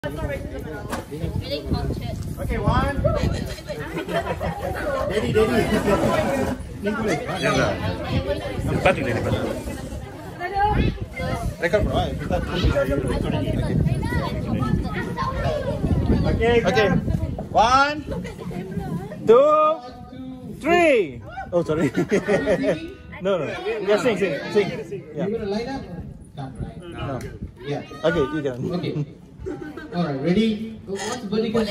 Really cultured. Okay, one. Daddy. Empat ini dapat. Rekor bro, kita. Okay. 1, 2, 3. Oh sorry. No. Yeah, sing. Yeah. You gonna light up? Not right. No. Yeah. Okay, you can. Okay. Alright, ready? What's birthday girl?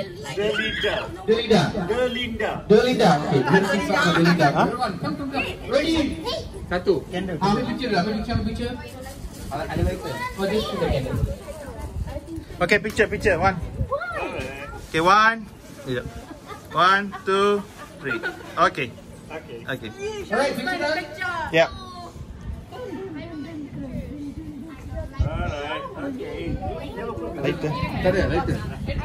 Delinda. Delinda. Okay, let's start with Delinda. Everyone, come. Ready? Satu. Candle. Ambil picture. Ada lighter. Oh, this is the candle. Okay, picture. 1. Okay, 1. Yeah. 1, 2, 3. Okay. Alright, picture done? Yeah. Lighter. Tak ada, lighter.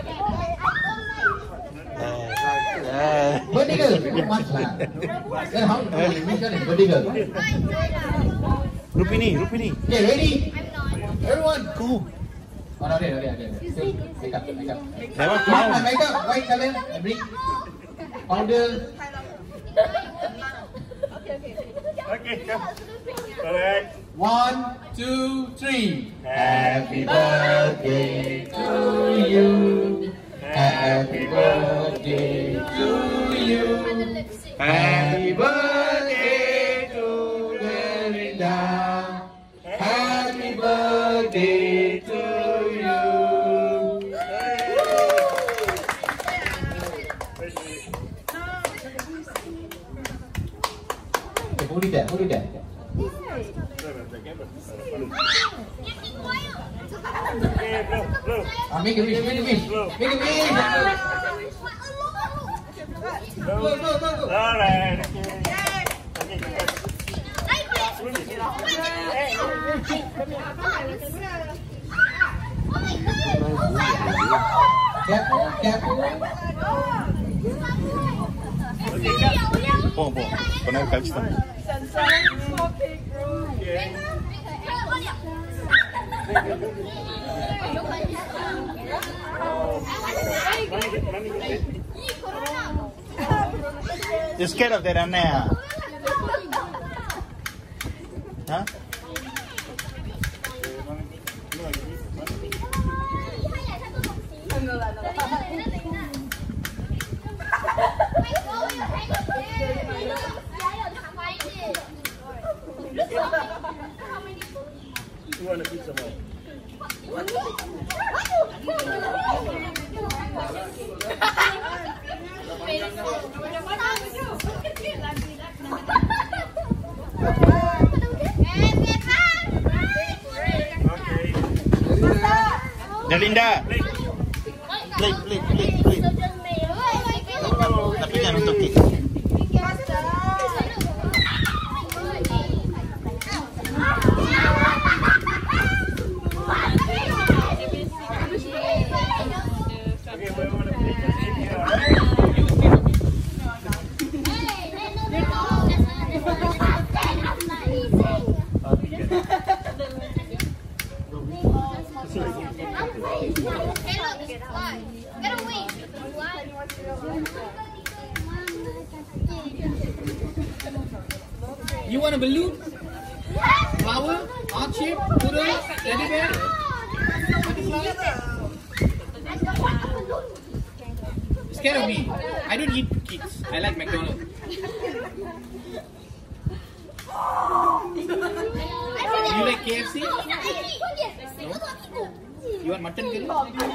Birthday girl. Much lah. Then how? Which one is birthday girl? Rupini. Okay, ready? Everyone. Go. Oh, no, ada. Make up. Make up. White color. I bring. Powder. Okay, come. Correct. 1, 2, 3. Happy birthday to you. Happy birthday to you. Happy birthday to Delinda. Happy birthday to you. Hold it there. Make a wish. Go. Alright. Cap. Bom. Poner calcita. You scared of that, Anna? Huh? You want a pizza more? Delinda. Play. Tapi jangan untuk cake. You want a balloon? Flower? Heart shape? Poodle? Teddy bear? Scared of me? I don't eat kids. I like McDonald's. You like KFC? No? You want mutton curry?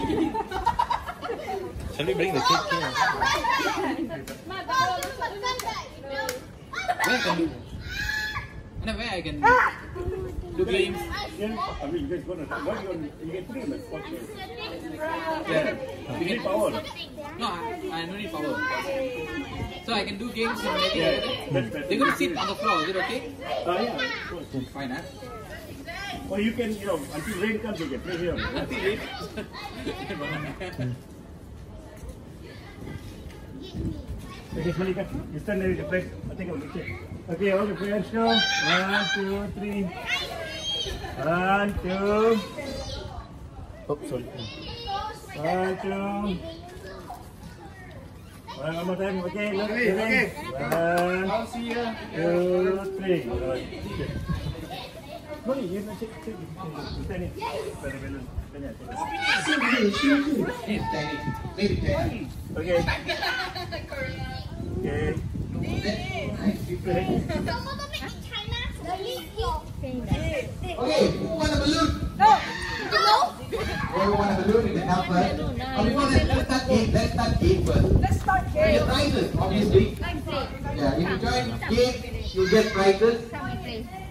Shall we bring the cake here? Where can do? Where I can do games? I mean, you guys gonna you get 3 on the spot here. Yeah. You need power. No, I don't need power. So I can do games and make Yeah, it. that's They're gonna sit on the floor. Is it okay? Yeah. Fine, huh? Or you can, until rain comes, you can play here. Until late. Okay, Malika, you stand there with the plate. I think I'll get it. Okay, all the friends go. 1, 2, 3. 1, 2. Oh, sorry. 1, 2. One more time. Okay, look. Okay. 1, I'll see ya. 2, 3. Boleh, you nak cek. Kita ni. Pada balloon. Banyak. Okay. Okay. Okay, who want a balloon? Who want a balloon in the help first? Before that, let's start game first. The prizes, obviously. Yeah, if you join game, you get prizes.